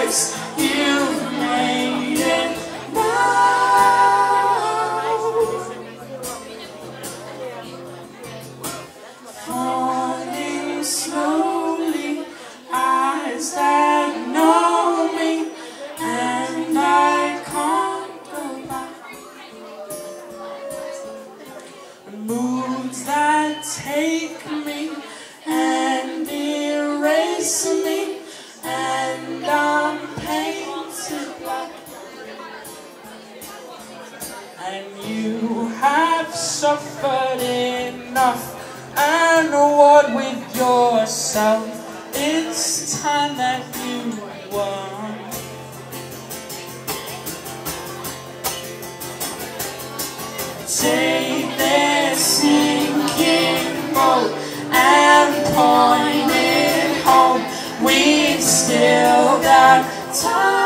stripes, you've made it now. Falling slowly, eyes that know me, and I can't go back. Moods that take me and erase me, and I'm painted black. And you have suffered enough, and what with yourself? It's time that you won. Take this sinking boat and point it home. We've still got time.